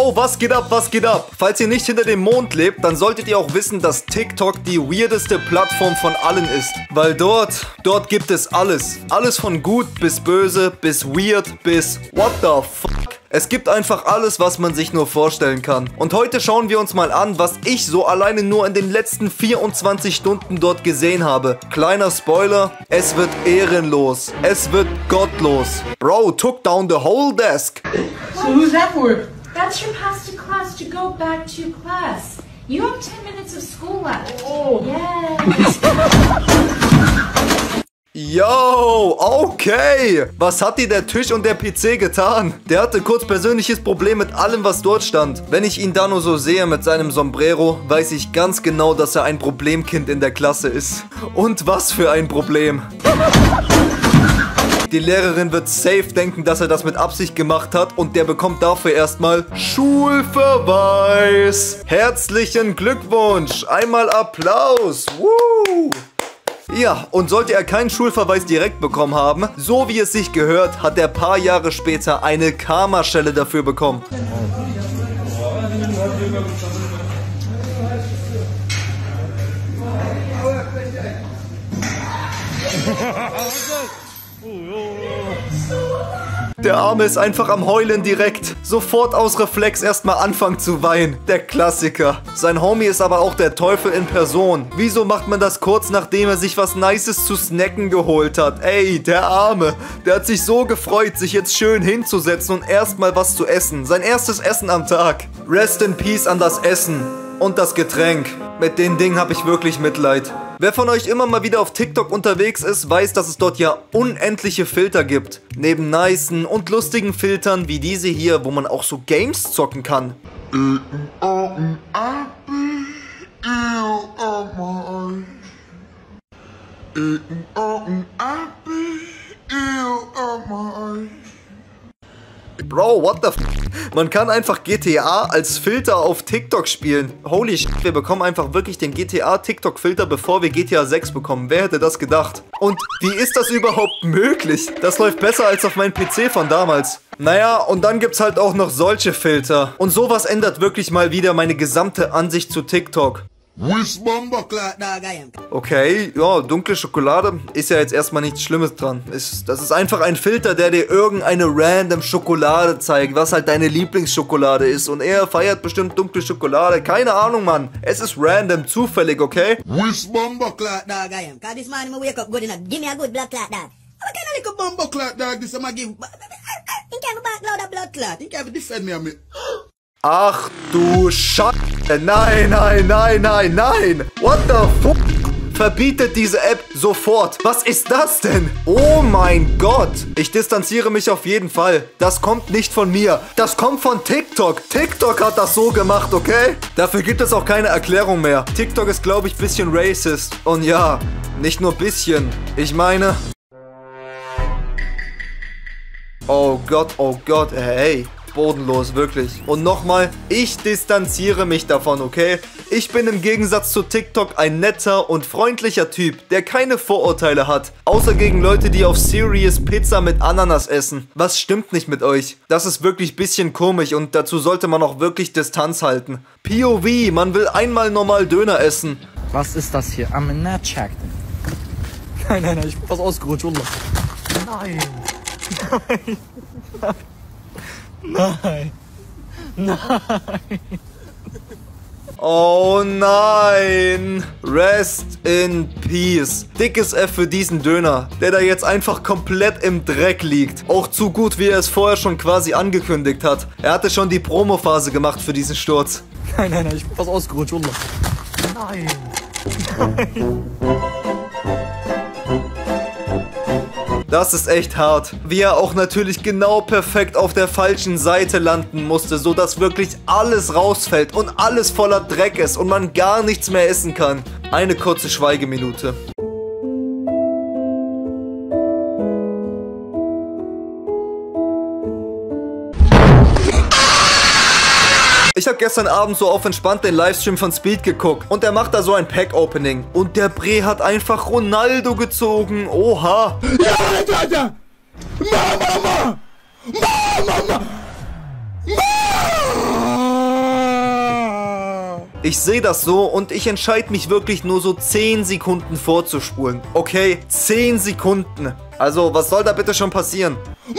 Yo, was geht ab, was geht ab? Falls ihr nicht hinter dem Mond lebt, dann solltet ihr auch wissen, dass TikTok die weirdeste Plattform von allen ist. Weil dort gibt es alles. Alles von gut bis böse, bis weird, bis what the fuck. Es gibt einfach alles, was man sich nur vorstellen kann. Und heute schauen wir uns mal an, was ich so alleine nur in den letzten 24 Stunden dort gesehen habe. Kleiner Spoiler, es wird ehrenlos. Es wird gottlos. Bro, took down the whole desk. So who's that for? That's your pass to class to go back to class. You have 10 minutes of school left. Oh. Yes. Yo, okay. Was hat dir der Tisch und der PC getan? Der hatte kurz persönliches Problem mit allem, was dort stand. Wenn ich ihn da nur so sehe mit seinem Sombrero, weiß ich ganz genau, dass er ein Problemkind in der Klasse ist. Und was für ein Problem. Die Lehrerin wird safe denken, dass er das mit Absicht gemacht hat und der bekommt dafür erstmal Schulverweis. Herzlichen Glückwunsch. Einmal Applaus. Woo. Ja, und sollte er keinen Schulverweis direkt bekommen haben, so wie es sich gehört, hat er paar Jahre später eine Karma-Schelle dafür bekommen. Der Arme ist einfach am Heulen direkt. Sofort aus Reflex erstmal anfangen zu weinen. Der Klassiker. Sein Homie ist aber auch der Teufel in Person. Wieso macht man das kurz, nachdem er sich was Nices zu snacken geholt hat? Ey, der Arme. Der hat sich so gefreut, sich jetzt schön hinzusetzen und erstmal was zu essen. Sein erstes Essen am Tag. Rest in Peace an das Essen. Und das Getränk. Mit den Dingen habe ich wirklich Mitleid. Wer von euch immer mal wieder auf TikTok unterwegs ist, weiß, dass es dort ja unendliche Filter gibt. Neben nicen und lustigen Filtern wie diese hier, wo man auch so Games zocken kann. Bro, what the f***? Man kann einfach GTA als Filter auf TikTok spielen. Holy shit, wir bekommen einfach wirklich den GTA-TikTok-Filter, bevor wir GTA 6 bekommen. Wer hätte das gedacht? Und wie ist das überhaupt möglich? Das läuft besser als auf meinem PC von damals. Naja, und dann gibt's halt auch noch solche Filter. Und sowas ändert wirklich mal wieder meine gesamte Ansicht zu TikTok. Okay, ja, dunkle Schokolade ist ja jetzt erstmal nichts Schlimmes dran. Das ist einfach ein Filter, der dir irgendeine random Schokolade zeigt, was halt deine Lieblingsschokolade ist. Und er feiert bestimmt dunkle Schokolade. Keine Ahnung, Mann. Es ist random, zufällig, okay? Ach du Scheiße. Nein, nein, nein, nein, nein. What the fuck? Verbietet diese App sofort. Was ist das denn? Oh mein Gott. Ich distanziere mich auf jeden Fall. Das kommt nicht von mir. Das kommt von TikTok. TikTok hat das so gemacht, okay? Dafür gibt es auch keine Erklärung mehr. TikTok ist, glaube ich, ein bisschen racist. Und ja, nicht nur ein bisschen. Ich meine... Oh Gott, hey. Bodenlos, wirklich. Und nochmal, ich distanziere mich davon, okay? Ich bin im Gegensatz zu TikTok ein netter und freundlicher Typ, der keine Vorurteile hat. Außer gegen Leute, die auf Serious Pizza mit Ananas essen. Was stimmt nicht mit euch? Das ist wirklich ein bisschen komisch und dazu sollte man auch wirklich Distanz halten. POV, man will einmal normal Döner essen. Was ist das hier? I'm not checked. Nein, ich bin was ausgerutscht, Wallah. Nein. Nein. Oh nein. Rest in Peace. Dickes F für diesen Döner, der da jetzt einfach komplett im Dreck liegt. Auch zu gut, wie er es vorher schon quasi angekündigt hat. Er hatte schon die Promophase gemacht für diesen Sturz. Nein, ich bin was ausgerutscht, Wallah. Nein. Das ist echt hart. Wie er auch natürlich genau perfekt auf der falschen Seite landen musste, sodass wirklich alles rausfällt und alles voller Dreck ist und man gar nichts mehr essen kann. Eine kurze Schweigeminute. Ich habe gestern Abend so auf entspannt den Livestream von Speed geguckt und er macht da so ein Pack-Opening. Und der Bre hat einfach Ronaldo gezogen. Oha. Ja, Alter! Mama! Ich sehe das so und ich entscheide mich wirklich nur so 10 Sekunden vorzuspulen. Okay, 10 Sekunden. Also, was soll da bitte schon passieren?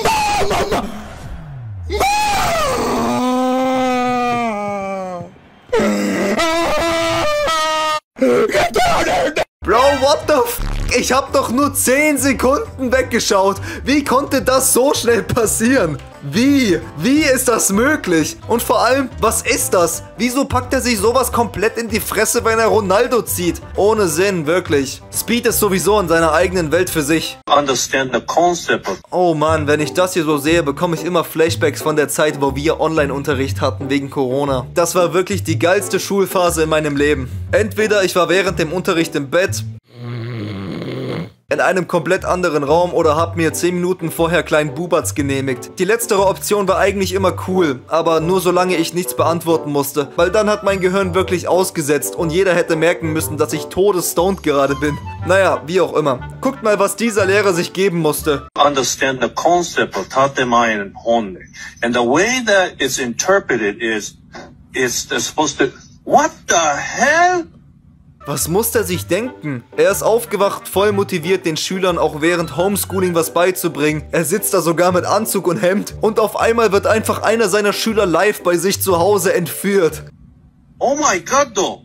Bro, what the f***? Ich hab doch nur 10 Sekunden weggeschaut. Wie konnte das so schnell passieren? Wie? Wie ist das möglich? Und vor allem, was ist das? Wieso packt er sich sowas komplett in die Fresse, wenn er Ronaldo zieht? Ohne Sinn, wirklich. Speed ist sowieso in seiner eigenen Welt für sich. Understand the concept of Oh Mann, wenn ich das hier so sehe, bekomme ich immer Flashbacks von der Zeit, wo wir Online-Unterricht hatten wegen Corona. Das war wirklich die geilste Schulphase in meinem Leben. Entweder ich war während dem Unterricht im Bett, in einem komplett anderen Raum oder hab mir 10 Minuten vorher kleinen Bubatz genehmigt. Die letztere Option war eigentlich immer cool, aber nur solange ich nichts beantworten musste, weil dann hat mein Gehirn wirklich ausgesetzt und jeder hätte merken müssen, dass ich todesstoned gerade bin. Naja, wie auch immer. Guckt mal, was dieser Lehrer sich geben musste. understand the concept of Tatemain and Honne. And the way that it's interpreted is supposed to, what the hell? Was muss der sich denken? Er ist aufgewacht, voll motiviert, den Schülern auch während Homeschooling was beizubringen. Er sitzt da sogar mit Anzug und Hemd und auf einmal wird einfach einer seiner Schüler live bei sich zu Hause entführt. Oh my God, though.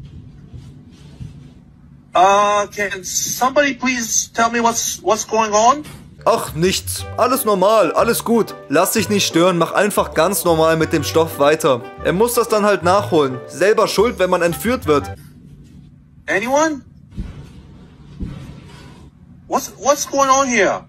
Can somebody please tell me what's going on? Ach, nichts. Alles normal, alles gut. Lass dich nicht stören, mach einfach ganz normal mit dem Stoff weiter. Er muss das dann halt nachholen. Selber schuld, wenn man entführt wird. Anyone? What's going on here?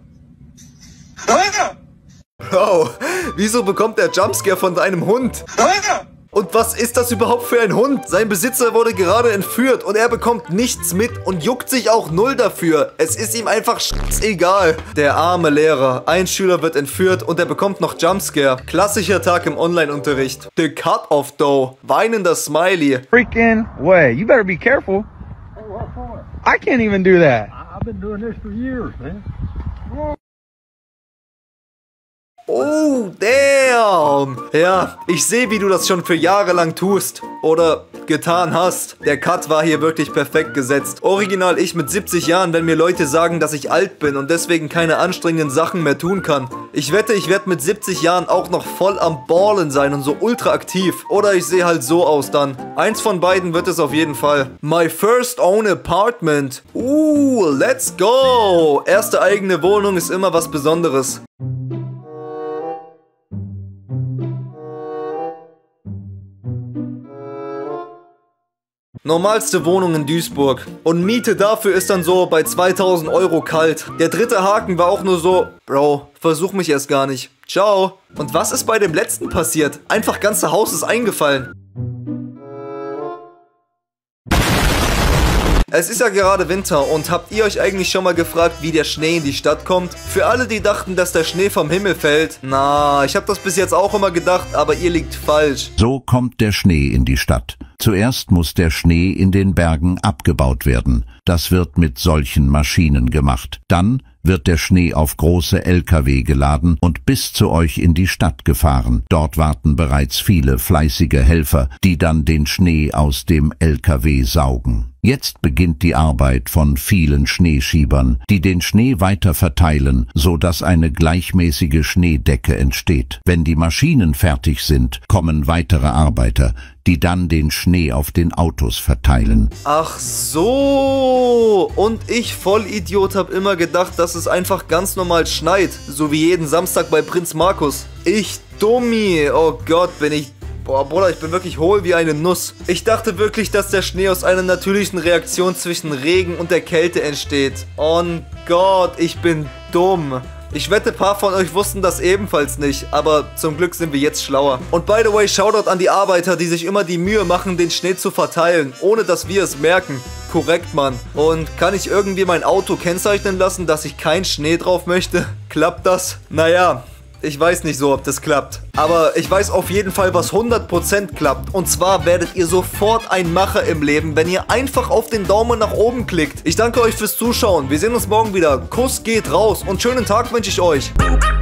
Bro, wieso bekommt der Jumpscare von deinem Hund? Und was ist das überhaupt für ein Hund? Sein Besitzer wurde gerade entführt und er bekommt nichts mit und juckt sich auch null dafür. Es ist ihm einfach scheißegal. Der arme Lehrer. Ein Schüler wird entführt und er bekommt noch Jumpscare. Klassischer Tag im Online-Unterricht. The Cut-Off Though. Weinender Smiley. Freaking way. You better be careful. I can't even do that. I've been doing this for years, man. Oh, damn. Ja, ich sehe, wie du das schon für Jahre lang tust. Oder getan hast. Der Cut war hier wirklich perfekt gesetzt. Original ich mit 70 Jahren, wenn mir Leute sagen, dass ich alt bin und deswegen keine anstrengenden Sachen mehr tun kann. Ich wette, ich werde mit 70 Jahren auch noch voll am Ballen sein und so ultra aktiv. Oder ich sehe halt so aus dann. Eins von beiden wird es auf jeden Fall. My first own apartment. Let's go. Erste eigene Wohnung ist immer was Besonderes. Normalste Wohnung in Duisburg. Und Miete dafür ist dann so bei 2000 Euro kalt. Der dritte Haken war auch nur so, Bro, versuch mich erst gar nicht. Ciao. Und was ist bei dem letzten passiert? Einfach ganze Haus ist eingefallen. Es ist ja gerade Winter und habt ihr euch eigentlich schon mal gefragt, wie der Schnee in die Stadt kommt? Für alle, die dachten, dass der Schnee vom Himmel fällt, na, ich habe das bis jetzt auch immer gedacht, aber ihr liegt falsch. So kommt der Schnee in die Stadt. Zuerst muss der Schnee in den Bergen abgebaut werden. Das wird mit solchen Maschinen gemacht. Dann wird der Schnee auf große LKW geladen und bis zu euch in die Stadt gefahren. Dort warten bereits viele fleißige Helfer, die dann den Schnee aus dem LKW saugen. Jetzt beginnt die Arbeit von vielen Schneeschiebern, die den Schnee weiter verteilen, so dass eine gleichmäßige Schneedecke entsteht. Wenn die Maschinen fertig sind, kommen weitere Arbeiter, die dann den Schnee auf den Autos verteilen. Ach so. Und ich, Vollidiot, hab immer gedacht, dass es einfach ganz normal schneit. So wie jeden Samstag bei Prinz Markus. Ich Dummi. Oh Gott, bin ich... Boah, Bruder, ich bin wirklich hohl wie eine Nuss. Ich dachte wirklich, dass der Schnee aus einer natürlichen Reaktion zwischen Regen und der Kälte entsteht. Oh Gott, ich bin dumm. Ich wette, ein paar von euch wussten das ebenfalls nicht, aber zum Glück sind wir jetzt schlauer. Und by the way, Shoutout an die Arbeiter, die sich immer die Mühe machen, den Schnee zu verteilen, ohne dass wir es merken. Korrekt, Mann. Und kann ich irgendwie mein Auto kennzeichnen lassen, dass ich keinen Schnee drauf möchte? Klappt das? Naja, ich weiß nicht so, ob das klappt. Aber ich weiß auf jeden Fall, was 100% klappt. Und zwar werdet ihr sofort ein Macher im Leben, wenn ihr einfach auf den Daumen nach oben klickt. Ich danke euch fürs Zuschauen. Wir sehen uns morgen wieder. Kuss geht raus und schönen Tag wünsche ich euch.